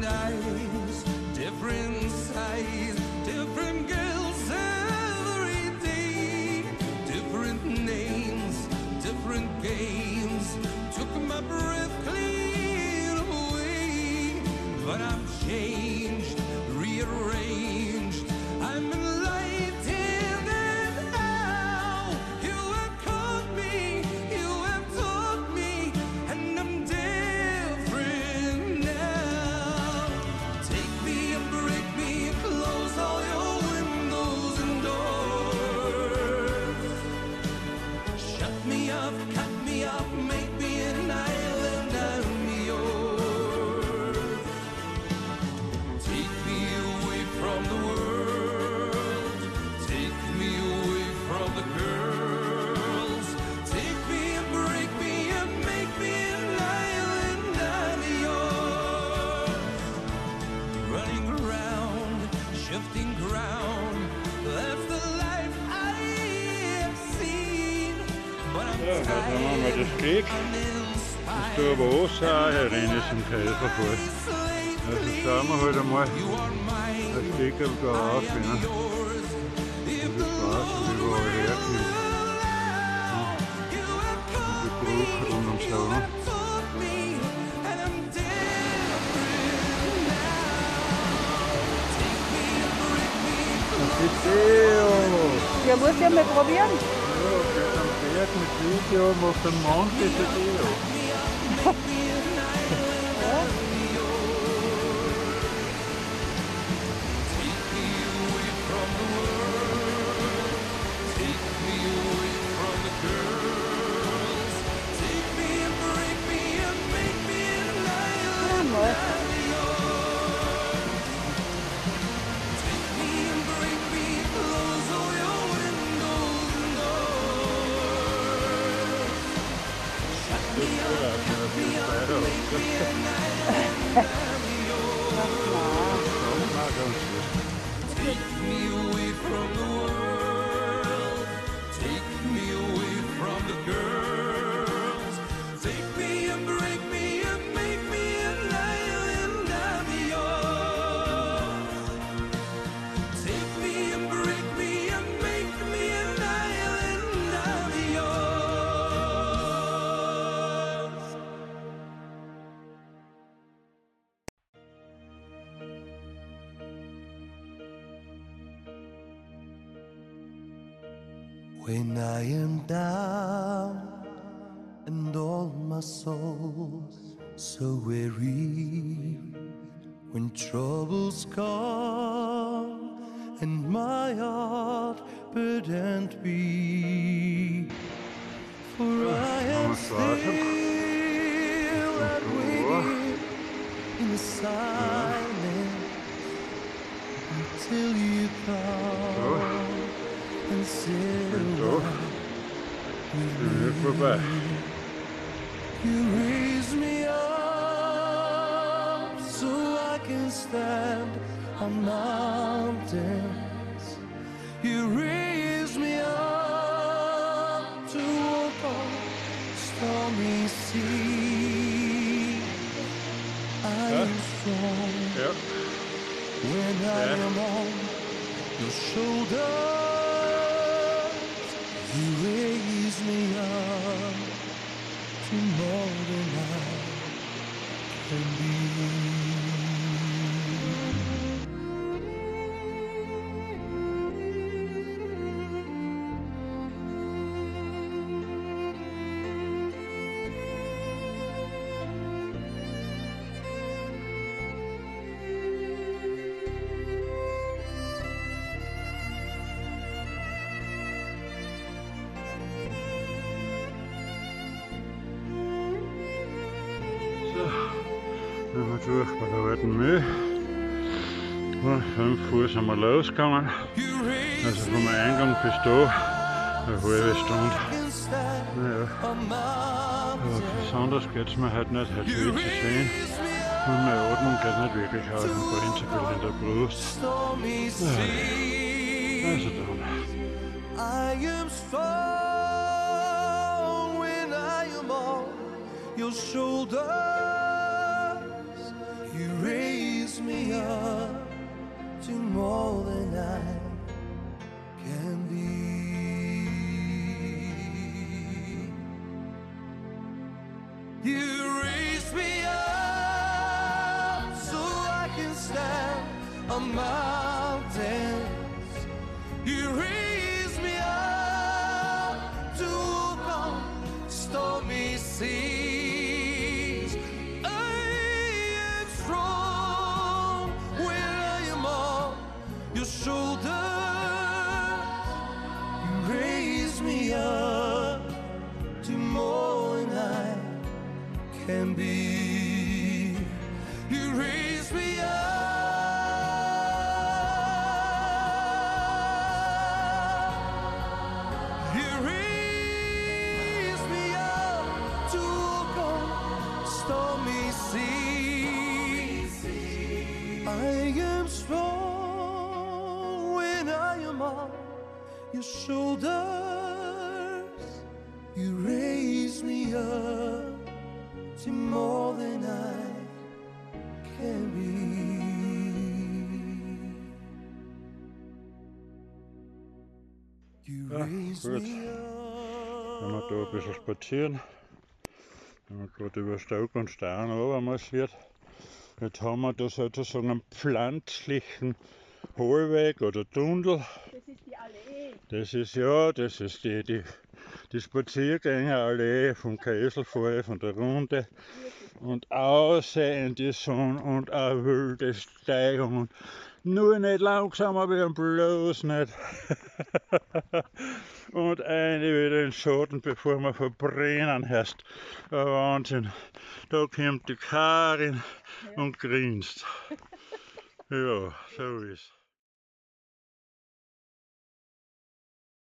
different eyes, different size, different girls every day, different names, different games, took my breath clean away. But I'm changed, rearranged, I'm enlightened, and now you have caught me, you have taught me, and I'm different now. Take me and break me and close all your windows and doors. Shut me up, cut me up, make me an island, I'm yours. Take me away from the world, take me away from the girls, take me and break me and make me an island, I'm yours. Running around, shifting ground, that's the life I have seen. But I'm Ja, da sind wir mal das Steg. I'm Das står på Åsager herinde, som kaldes for fod. Og så sørger vi højt om, at stikker går op, venner. Det er bare, så vi går her til. Vi bruger på nogle slaver. Ja, muss ja mal probieren. Ja, das am Pferd mit Video macht den Mann das Video. Take me away from the world, take me away from the girls, take me and break me and make me an island, I'm yours. Take me and break me and make me an island, I'm yours. When I am down and all my soul's so weary, when troubles come and my heart burdened be, for I am still and waiting in the silence until you come and sit Forbi. You raise me up so I can stand on mountains. You raise me up to walk on stormy sea. I am strong Ja. when I am on your shoulders. You raise me up to more than I can be. Nu har du bare været en møde. Og 5 fuß haben wir losgegangen. Also von meinem Eingang bis da, eine halbe Stunde. Naja, aber besonders geht es mir halt nicht, halt viel zu sehen. Und meine Atmung geht nicht wirklich aus, ein prinzipiell in der Brust. Also dann. I am strong when I am on your shoulders. You raise me up to more than I can be. You raise me up so I can stand on mountains. You raise me up to walk on stormy seas. I am strong when I am on your shoulders. You raise me up to more than I can be. You raise me up. You raise me up to walk on stormy seas. I am strong when I am on your shoulders. You raise me up to more than I can be. You raise gut. me Wenn man da ein bisschen spazieren, wenn man gerade über Stock und Stein runtermarschiert. Jetzt haben wir da sozusagen einen pflanzlichen Hohlweg oder Tunnel. Das ist die Allee. Das ist die Spaziergängerallee vom Käselfall, von der Runde. Und außer in die Sonne und eine wilde Steigung. Nur nicht langsamer werden, bloß nicht. Und eine wieder in den Schatten, bevor wir verbrennen heißt. Wahnsinn. Da kommt die Karin und grinst. Ja, so ist.